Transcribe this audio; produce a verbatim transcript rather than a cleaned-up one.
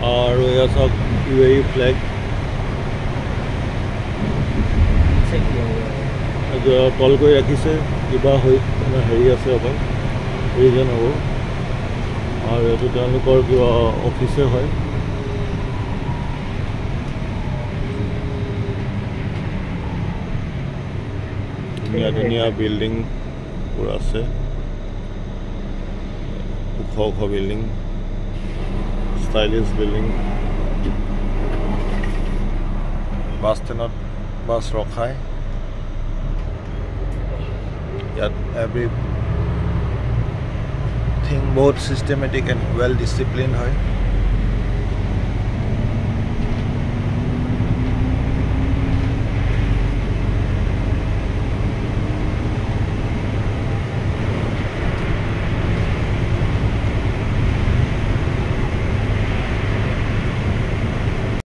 আৰু এয়া চাওক ইউ এ ই ফ্লেগ তল কৰি ৰাখিছে কিবা হৈ হেৰি আছে অকল ৰিজন হ'ব আৰু এইটো তেওঁলোকৰ কিবা অফিচে হয় ধুনীয়া ধুনীয়া বিল্ডিংবোৰ আছে ওখ ওখ বিল্ডিং ষ্টাইলিছ বিল্ডিং বাছ ষ্টেণ্ডত বাছ ৰখায় ইয়াত এভৰিথিং বহুত চিষ্টেমেটিক এণ্ড ৱেল ডিচিপ্লিন হয়